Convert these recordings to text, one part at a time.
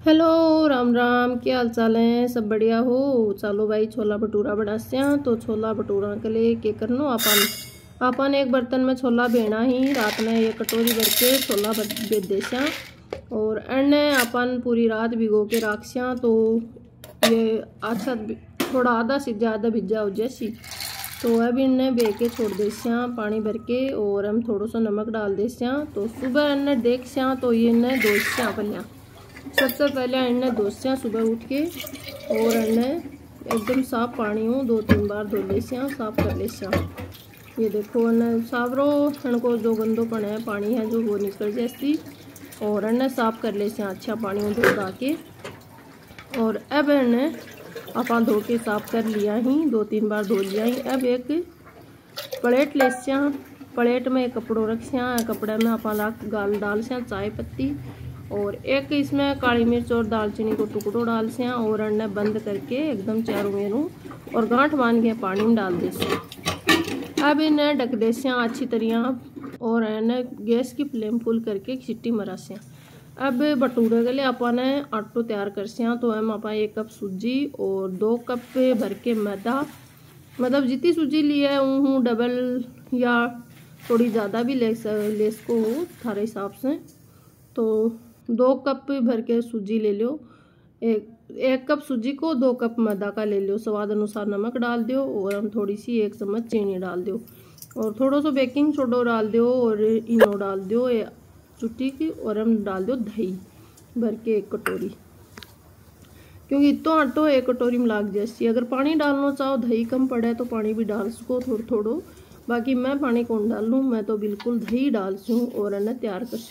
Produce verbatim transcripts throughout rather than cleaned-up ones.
Hello Ram Ram, क्या हाल चाल है? सब बढ़िया हो? चलो भाई छोला भटूरा बनाते हैं। तो छोला भटूरा के लिए क्या करना, अपन अपन एक बर्तन में छोला बेना ही रात में एक कटोरी भर के छोला बेच देस्या और अन्य अपन पूरी रात भिगो के रखस्या। तो ये अच्छा थोड़ा आधा से ज़्यादा भिजा हो जैसी। तो अब इन्हें बे के छोड़ देस्या पानी भर के और हम थोड़ा सा नमक डाल देस्या। तो सुबह इन्हें देखस्या तो ये इन्हें दोस्या पलिया। सबसे पहले इन्हें दोस्या सुबह उठ के और इन्हें एकदम साफ पानी हो दो तीन बार धो लेस्या, साफ कर लेस्या। ये देखो इन्हें सावरो इनको जो गंदोपन है पानी है जो वो निकल जैसी और इन्हें साफ कर लेस्या अच्छा पानी में धो धा के। और अब इन्हें अपन धो के साफ कर लिया ही, दो तीन बार धो लिया ही। अब एक प्लेट लेस्या, प्लेट में एक कपड़ो रखस्या, कपड़े में अपन रख गाल डालस्या चाय पत्ती और एक इसमें काली मिर्च और दालचीनी को टुकड़ो डालस्या और अन्य बंद करके एकदम चारों मेरू और गांठ बांध के पानी में डाल देस्या। अब इन्हें ढक देस्या अच्छी तरह और इन्हें गैस की फ्लेम फुल करके सीटी मरास्या। अब भटूरे के लिए अपन आटो तैयार करस्या। तो हम अपन एक कप सूजी और दो कप भर के मैदा, मतलब जितनी सूजी ली है हूँ डबल या थोड़ी ज़्यादा भी ले ले इसको हो थारे हिसाब से। तो दो कप भर के सूजी ले लो, एक एक कप सूजी को दो कप मैदा का ले लो, स्वाद अनुसार नमक डाल दो और हम थोड़ी सी एक चम्मच चीनी डाल दो और थोड़ा सा बेकिंग सोडा डाल दो और इनो डाल दो चुट्टी की और हम डाल दो दही भर के एक कटोरी, क्योंकि इतो आटो एक कटोरी में लाग जैसी। अगर पानी डालना चाहो दही कम पड़े तो पानी भी डाल सको थोड़ा थोड़ो, बाकी मैं पानी कौन डाल लूँ, मैं तो बिल्कुल दही डाल सूँ और इन्हें तैयार कर।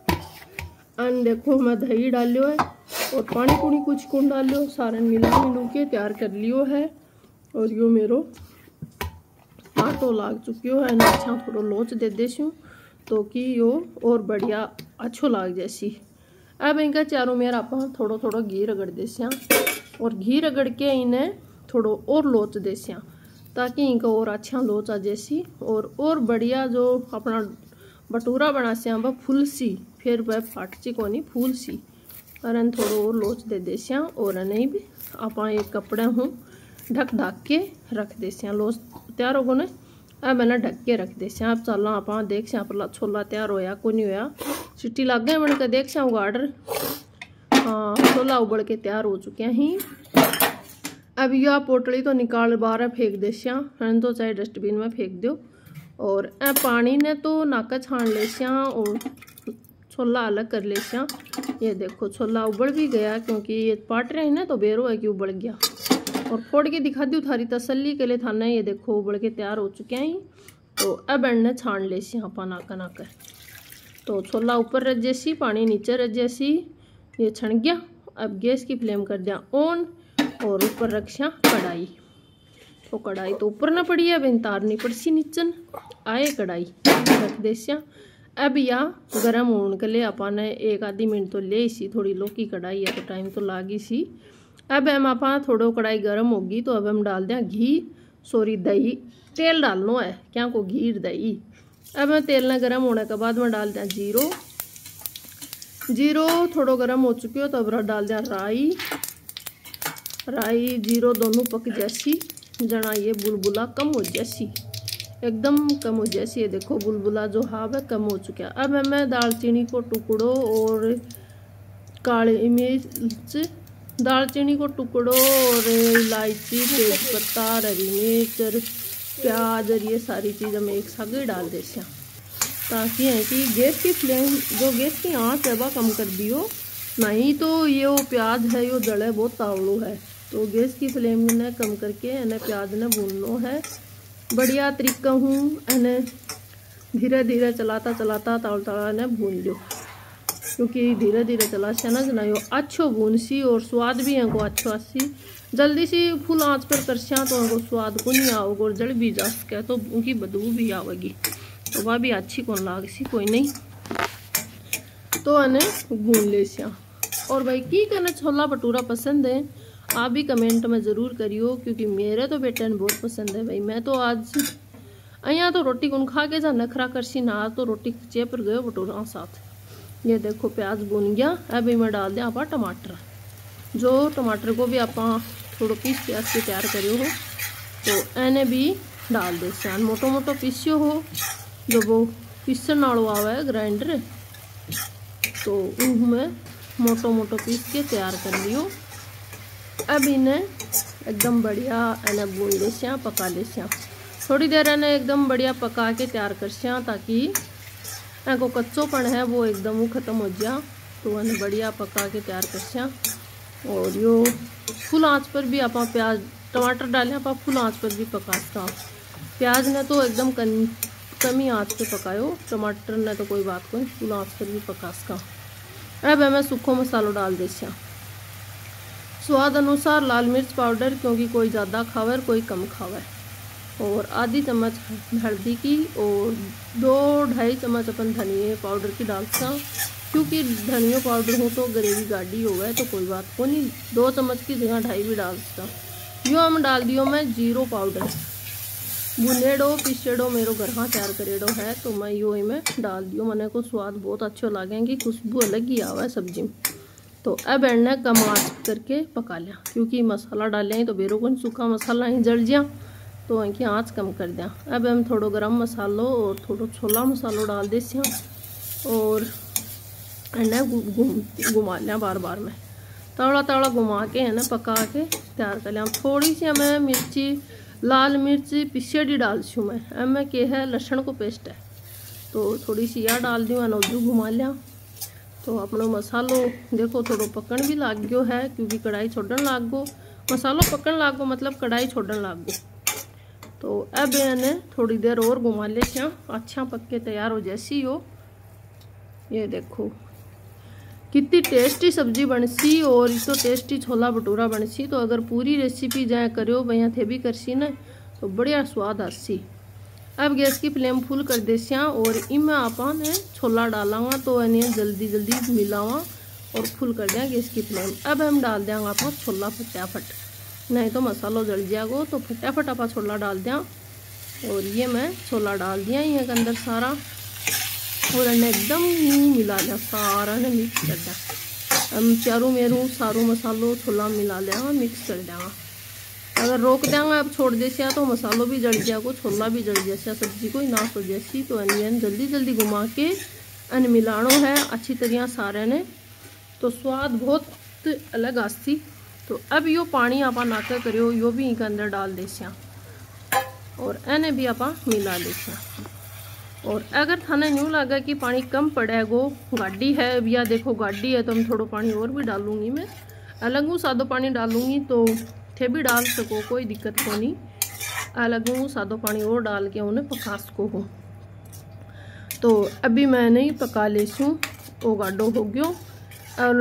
अन देखो मैं दही डालियो है और पानी पुनी कुछ कौन डालियो, सारे मिला मिलू के तैयार कर लियो है। और यो मेरो आटो लाग चुकियो है, अच्छा थोड़ा लोच दे देसूँ तो कि यो और बढ़िया अच्छो लाग जैसी। अब इनका चारों मेरा आप थोड़ा थोड़ा घी रगड़ देस्या और घी रगड़ के इन्हें थोड़ा और लोच देस्या ताकि इनका और अच्छा लोच आ जैसी और और बढ़िया जो अपना भटूरा बनास्या वह फुल सी, फिर वह फाटची को नहीं फूल सी और इन थोड़ा और लोच दे देस्या और नहीं भी आप एक कपड़े हूँ ढक ढक के रख देस्या। लोच तैयार होगो ने, अब मैंने ढक के रख देस्या। अब चलना आप देख स्या पर छोला तैयार होया को नहीं होया, सीटी लग गए बन के देख स्या उगाड़। हाँ छोला उबल के तैयार हो चुके हैं। अब यह पोटली तो निकाल बाहर फेंक देस्या, तो चाहे डस्टबिन में फेंक दो और ए पानी ने तो नाका छान लेस्या और छोला अलग कर लेस्या। ये देखो छोला उबल भी गया, क्योंकि ये पाट रहे हैं ना तो बेरो है कि उबल गया। और फोड़ के दिखा दी थारी तसल्ली के लिए थाना, ये देखो उबल के तैयार हो चुके हैं। तो अब एने छान लेसी हाँ नाका नाकर, तो छोला ऊपर रह जैसी पानी नीचे रह जैसी, ये छन गया। अब गैस की फ्लेम कर दिया ऑन और ऊपर रखिया कढ़ाई। तो कढ़ाई तो ऊपर ना पड़ी है, अब तारनी पड़सी नीचन आए कढ़ाई रख देस्या। अब या गरम होने के लिए अपन एक आधी मिनट तो ले सी, थोड़ी लोकी कढ़ाई है तो टाइम तो लागी सी। अब हम आप थोड़ा कढ़ाई गर्म होगी तो अब हम डाल दें घी, सॉरी दही, तेल डालना है क्या को घी दही। अब मैं तेल ना गर्म होने के बाद में डाल दें जीरो, जीरो थोड़ा गर्म हो चुकी हो तो अब डाल दें राई, राई जीरो दोनों पक जैसी जना ये बुलबुला कम हो जैसी, एकदम कम हो जैसी। ये देखो बुलबुला जो हाव है कम हो चुका। अब हमें दालचीनी को टुकड़ो और काली मिर्च, दालचीनी को टुकड़ो और इलायची, तेजपत्ता, हरी मिर्च और प्याज और ये सारी चीज़ हम एक साथ ही डाल देते हैं, ताकि है कि गैस की फ्लेम जो गैस की आँच है वह कम कर दियो, नहीं तो ये वो प्याज है यो जड़े बहुत तावड़ो है। तो गैस की फ्लेम ने कम करके इन्हें प्याज ने भूनना है बढ़िया तरीका हूँ। इन्हें धीरे धीरे चलाता चलाता ताल ताला ने भून लो, क्योंकि धीरे धीरे चला से ना जना यो अच्छो भून सी और स्वाद भी है को अच्छो आसी। जल्दी सी फुल आंच पर करसिया तो उनको स्वाद को नहीं आओगे और जड़ भी जा सके तो उनकी बदबू भी आवेगी, तो वह भी अच्छी कौन लाग सी कोई नहीं। तो इन्हें भून ले सिया। और भाई की कहना छोला भटूरा पसंद है आप भी कमेंट में ज़रूर करियो, क्योंकि मेरे तो बेटे ने बहुत पसंद है भाई। मैं तो आज अँ तो रोटी कौन खा के जा नखरा करसी ना, तो रोटी चे पर गयो भटूरा साथ। ये देखो प्याज भुन गया। अब मैं डाल दिया आप टमाटर। जो टमाटर को भी आप थोड़ा पीस प्याज के तैयार करो हो तो एने भी डाल दे सन। मोटो मोटो पीसियो हो जो वो पीसन वालों आवे ग्राइंडर, तो उनमें मोटो मोटो पीस के तैयार कर लियो। अब इन्हें एकदम बढ़िया एने भून ले सिया, पका ले सिया। थोड़ी देर इन्हें एकदम बढ़िया पका के तैयार कर सिया ताकि इनको कच्चोपन है वो एकदम वो ख़त्म हो जाए। तो इन्हें बढ़िया पका के तैयार कर सिया। और यो फुल आंच पर भी आप प्याज टमाटर डालें आप फुल आंच पर भी पका सकता। प्याज ने तो एकदम कम कमी आंच पे पकायो, टमाटर ने तो कोई बात कोई, फुल आंच पर भी पका सकता। अब मैं सूखो मसालो डाल दे सिया। स्वाद अनुसार लाल मिर्च पाउडर, क्योंकि कोई ज़्यादा खावे कोई कम खावे, और आधी चम्मच हल्दी की, और दो ढाई चम्मच अपन धनिया पाउडर की डालता, क्योंकि धनिया पाउडर हो तो ग्रेवी गाढ़ी हो गए तो कोई बात को नहीं, दो चम्मच की जगह ढाई भी डालता। यो हम डाल दियो मैं जीरो पाउडर, भुनेडो पिसेडो मेरो घर हाँ तैयार करेडो है, तो मैं यो में डाल दियो। मने को स्वाद बहुत अच्छो लागेंगी, खुशबू अलग ही आवा है सब्जी में। तो अब एने कम आंच करके पका लिया, क्योंकि मसाला डालें तो बेरो को सूखा मसाला ही जल जा, तो इनकी आंच कम कर दिया। अब हम थोड़ो गरम मसालो और थोड़ो छोला मसालो डाल दे सिया, और इन्हें घुमा लिया बार बार में, तड़ा तड़ा घुमा के इन्हें पका के तैयार कर लिया। थोड़ी सी हमें मिर्ची लाल मिर्च पिसेडी डाल छू मैं, अब मैं के है लहसुन को पेस्ट है, तो थोड़ी सी यह डाल दी, मैंने उजू घुमा लिया। तो अपनो मसालो देखो थोड़ो पकन भी लाग गयो है, क्योंकि कढ़ाई छोड़न लाग गो, मसालो पकन लाग गो मतलब कढ़ाई छोड़न लाग गो। तो अब इन्हें थोड़ी देर और घुमा ले सिया, अच्छा पक के तैयार हो जैसी हो। ये देखो कितनी टेस्टी सब्जी बन सी, और इस तो टेस्टी छोला भटूरा बन सी। तो अगर पूरी रेसिपी जाए करो भैया थे भी कर सी ना, तो बढ़िया स्वाद आसी। अब गैस की फ्लेम फुल कर दे सिया, और इनमें अपन ने छोला डालांगा, तो इन्हें जल्दी जल्दी मिलावा और फुल कर दिया गैस की फ्लेम। अब हम डाल देंगे आप छोला फटाफट, नहीं तो मसालो जल जाएगो, तो फटाफट आप छोला डाल दें। और ये मैं छोला डाल दिया ये के अंदर सारा, और इन्हें एकदम मिला लिया, सारा ने मिक्स कर दिया। हम चारों मेरू सारू मसालो छोला मिला लिया, मिक्स कर देंगे। अगर रोक देंगे अब छोड़ देसिया तो मसालो भी जल जाएगा, छोला भी जल जैसा, सब्जी को ना हो जैसी। तो अनियन जल्दी जल्दी घुमा के अन मिलानो है अच्छी तरह सारे ने, तो स्वाद बहुत अलग आसी। तो अब यो पानी आप नाका करियो, यो भी इनके अंदर डाल देसिया, और एने भी आप मिला लेसिया। और अगर थाने न्यू लगा कि पानी कम पड़ेगो, गाड़ी है या देखो गाड़ी है, तो हम थोड़ा पानी और भी डालूंगी मैं, अलग हूँ सादो पानी डालूंगी, तो थे भी डाल सको कोई दिक्कत को नहीं, अलग हूँ सादो पानी और डाल के उन्हें पका सको हो। तो अभी मैंने ही पका ले सूँ, वो गाढ़ो हो गयो। और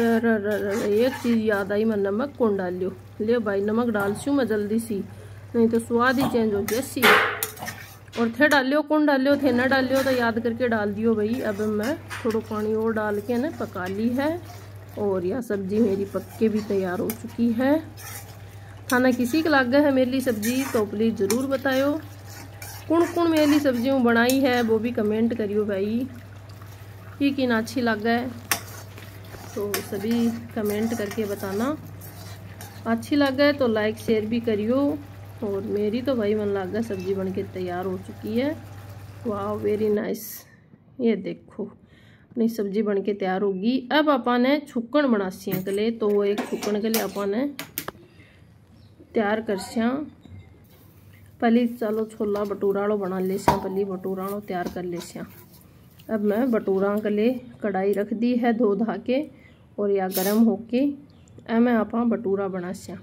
एक चीज़ याद आई, मैं नमक कौन डाल लियो, ले भाई नमक डाल सूँ मैं जल्दी सी, नहीं तो स्वाद ही चेंज हो जैसी। और थे डालियो कौन डालियो, थे ना डालियो तो याद करके डाल दियो भाई। अब मैं थोड़ा पानी और डाल के ना पका ली है, और यह सब्जी मेरी पक के भी तैयार हो चुकी है। खाना किसी का लग गया है मेरी सब्जी, तो प्लीज़ ज़रूर बतायो कौन कौन मेरी सब्जी बनाई है, वो भी कमेंट करियो भाई, कि किन अच्छी लग गए, तो सभी कमेंट करके बताना। अच्छी लग गए तो लाइक शेयर भी करियो। और मेरी तो भाई मन लग गया सब्जी बन के तैयार हो चुकी है। वाह वेरी नाइस, ये देखो अपनी सब्जी बन के तैयार होगी। अब अपन ने छुक्कन बना सिया के लिए, तो वो एक छुक्कन के लिए अपन ने तैयार कर सिया। पहले चलो छोला भटूराड़ो बना ले सिया, पहले भटूराड़ो तैयार कर ले सिया। अब मैं भटूरा के लिए कढ़ाई रख दी है धो धा के, और या गर्म होके अब मैं आप भटूरा बना सिया।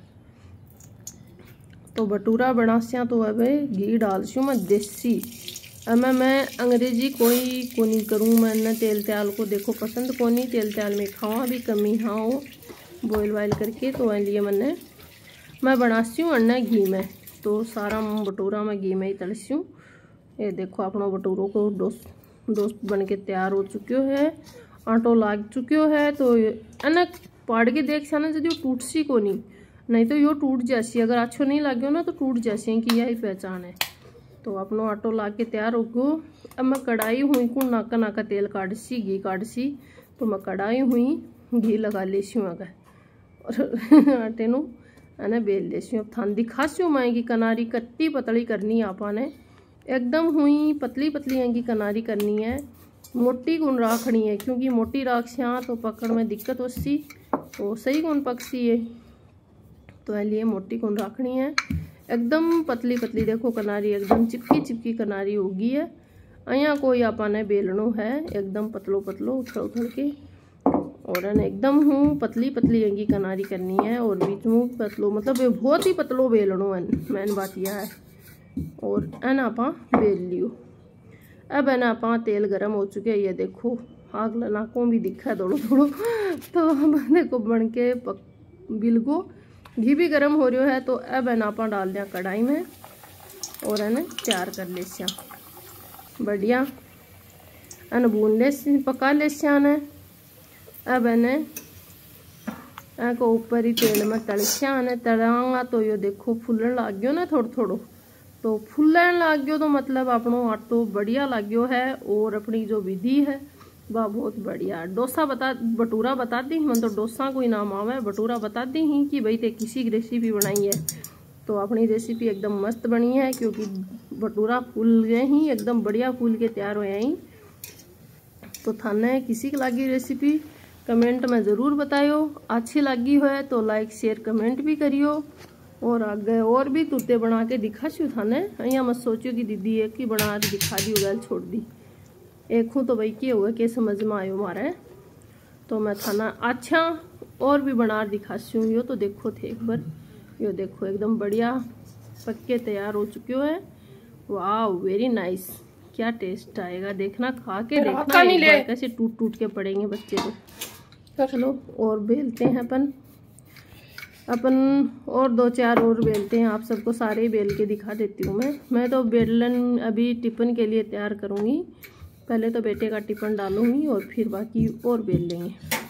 तो भटूरा बना सिया, तो अब घी डाल सूँ मैं देसी। अब मैं मैं अंग्रेजी कोई को नहीं करूँ, मैं तेल त्याल को देखो पसंद को नहीं, तेल त्याल में खावा भी कमी हाँ हो बॉयल वाइल करके, तो लिए मैंने मैं बनाती हूँ अन्ना घी में। तो सारा भटूरा मैं घी में ही तलसी हूँ। ये देखो अपना भटूरों को दोस्त दोस्त बन के तैयार हो चुक्यो है, आटो लाग चुक्यो है। तो अन्ना पाड़ के देख सा ना जो टूट सी को नहीं, नहीं तो यो टूट जैसी, अगर अच्छो नहीं लगे ना तो टूट जैसी की यही पहचान है। तो अपनो आटो ला के तैयार हो गयो। अब मैं कढ़ाई हुई को नाका नाका तेल काट सी घी काट सी, तो मैं कढ़ाई हुई घी लगा ले सी अगर और आटे नु है बेल ले सी। अब थान दिखा सी मैं की कनारी कट्टी पतली करनी है आपने, एकदम हुई पतली पतली है की कनारी करनी है, मोटी गुण राखनी है, क्योंकि मोटी राख से तो पकड़ में दिक्कत हो सी तो सही गुण पकसी है, तो लिए मोटी गुण राखनी है। एकदम पतली पतली देखो कनारी एकदम चिपकी चिपकी कनारी होगी है। अया कोई आपने बेलनो है एकदम पतलो पतलो उथड़ उथड़ के, और है एकदम हूँ पतली पतली यंगी कनारी करनी है, और बीच में पतलो मतलब बहुत ही पतलो बेलनो है, मैंने बात यह है। और है ना आप बेल लियो। अब है ना आप तेल गरम हो चुके हैं, ये देखो आग नाकों भी दिखा है थोड़ो थोड़ो, तो हम देखो बन के पक बिलगो घी भी गर्म हो रहा है। तो अब है ना आप डाल दिया कढ़ाई में, और है ना तैयार कर ले सिया बढ़िया अन भून ले पका ले सिया ने। अब है ना को ऊपर ही तेल में तल सिया ने, तलांगा तो यो देखो फूलन लाग गयो ना थोड़ो थोड़ो, तो फूलन लाग गयो तो मतलब अपनो आटो बढ़िया लाग गयो है। और अपनी जो विधि है वह बहुत बढ़िया। डोसा बता भटूरा बता दी मन, तो डोसा कोई नाम आवे, भटूरा बता दी ही कि भाई ते किसी की रेसिपी बनाई है, तो अपनी रेसिपी एकदम मस्त बनी है, क्योंकि भटूरा फूल गए ही एकदम बढ़िया फूल के तैयार हो ही। तो थाने किसी की लगी रेसिपी कमेंट में ज़रूर बताइयो, अच्छी लगी हो तो लाइक शेयर कमेंट भी करियो, और आगे और भी तुरते बना के दिखा छू थाने। अँ मत सोचियो कि दीदी एक ही बना दिखा दी गल छोड़ दी, एक हूँ तो भाई क्या हुआ कि समझ में आयो मारे, तो मैं थाना अच्छा और भी बना दिखा सी हूँ। यो तो देखो थे एक बार, यो देखो एकदम बढ़िया पक्के तैयार हो चुके है। वाह वेरी नाइस, क्या टेस्ट आएगा देखना, खा के देखना एक बार कैसे टूट टूट के पड़ेंगे बच्चे को। चलो और बेलते हैं अपन अपन और दो चार और बेलते हैं, आप सबको सारे ही बेल के दिखा देती हूँ मैं। मैं तो बेलन अभी टिफिन के लिए तैयार करूँगी, पहले तो बेटे का टिफिन डालूंगी और फिर बाकी और बेल लेंगे।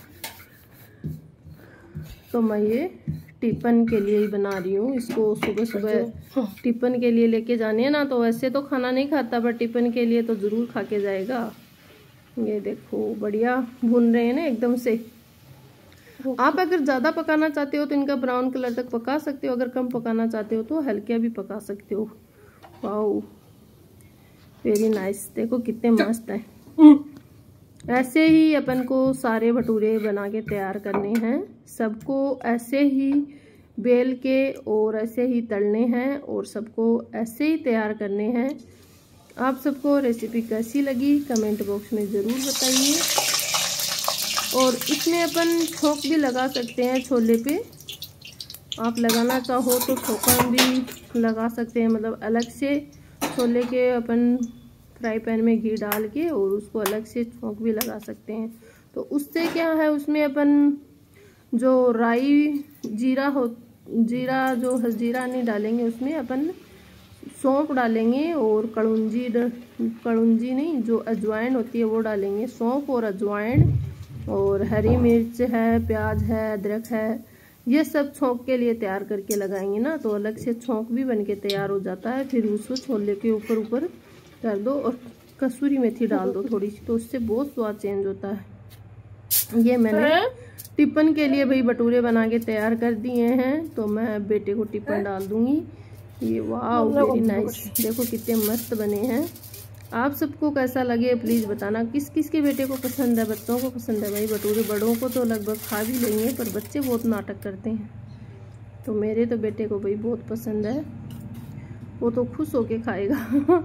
तो मैं ये टिफिन के लिए ही बना रही हूँ, इसको सुबह सुबह टिफिन के लिए लेके जाने हैं ना, तो वैसे तो खाना नहीं खाता पर टिफिन के लिए तो ज़रूर खा के जाएगा। ये देखो बढ़िया भून रहे हैं ना एकदम से। आप अगर ज़्यादा पकाना चाहते हो तो इनका ब्राउन कलर तक पका सकते हो, अगर कम पकाना चाहते हो तो हल्के भी पका सकते हो। वाओ वेरी नाइस, देखो कितने मस्त है। ऐसे ही अपन को सारे भटूरे बना के तैयार करने हैं, सबको ऐसे ही बेल के और ऐसे ही तलने हैं, और सबको ऐसे ही तैयार करने हैं। आप सबको रेसिपी कैसी लगी कमेंट बॉक्स में ज़रूर बताइए। और इसमें अपन छोंक भी लगा सकते हैं छोले पे, आप लगाना चाहो तो छोंका भी लगा सकते हैं, मतलब अलग से छोले के अपन फ्राई पैन में घी डाल के और उसको अलग से छोंक भी लगा सकते हैं। तो उससे क्या है, उसमें अपन जो राई जीरा हो जीरा जो है जीरा नहीं डालेंगे, उसमें अपन सौंफ डालेंगे और कड़ूंजी कड़ूंजी नहीं जो अजवाइन होती है वो डालेंगे। सौंफ और अजवाइन और हरी मिर्च है, प्याज है, अदरक है, ये सब छोंक के लिए तैयार करके लगाएंगे ना, तो अलग से छोंक भी बन के तैयार हो जाता है। फिर उसको छोले के ऊपर ऊपर कर दो और कसूरी मेथी डाल दो थोड़ी सी, तो उससे बहुत स्वाद चेंज होता है। ये मैंने टिफिन के लिए भाई भटूरे बना के तैयार कर दिए हैं, तो मैं बेटे को टिफिन डाल दूंगी। ये वाह वेरी नाइस, देखो कितने मस्त बने हैं। आप सबको कैसा लगे प्लीज़ बताना, किस किस के बेटे को पसंद है। बच्चों को पसंद है भाई भटूरे, बड़ों को तो लगभग खा भी लेंगे, पर बच्चे बहुत नाटक करते हैं। तो मेरे तो बेटे को भाई बहुत पसंद है, वो तो खुश होके खाएगा।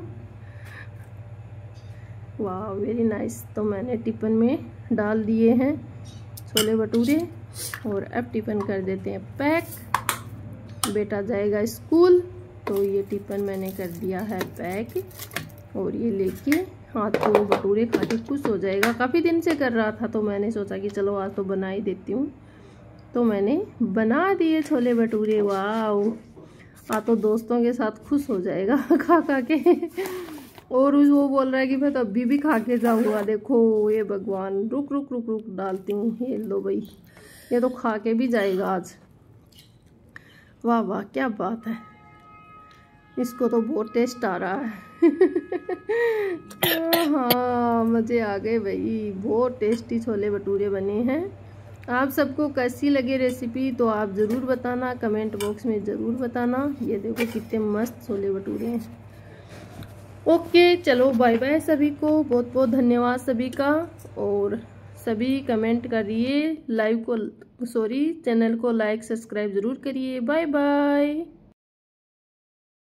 वाह वेरी नाइस, तो मैंने टिफिन में डाल दिए हैं छोले भटूरे, और अब टिफिन कर देते हैं पैक। बेटा जाएगा स्कूल, तो ये टिफिन मैंने कर दिया है पैक, और ये लेके हाथ तो भटूरे खा के खुश हो जाएगा। काफ़ी दिन से कर रहा था, तो मैंने सोचा कि चलो आज तो बना ही देती हूँ, तो मैंने बना दिए छोले भटूरे। वाह आ तो दोस्तों के साथ खुश हो जाएगा खा खा के। और वो बोल रहा है कि मैं तो अभी भी खा के जाऊँगा। देखो ये भगवान, रुक रुक रुक रुक डालती हूँ, ये लो भाई, ये तो खा के भी जाएगा आज। वाह वाह क्या बात है, इसको तो बहुत टेस्ट आ रहा है। हाँ मज़े आ गए भाई, बहुत टेस्टी छोले भटूरे बने हैं। आप सबको कैसी लगी रेसिपी तो आप ज़रूर बताना, कमेंट बॉक्स में ज़रूर बताना। ये देखो कितने मस्त छोले भटूरे हैं। ओके चलो बाय बाय सभी को, बहुत बहुत धन्यवाद सभी का। और सभी कमेंट करिए, लाइव को सॉरी चैनल को लाइक सब्सक्राइब ज़रूर करिए। Bye bye.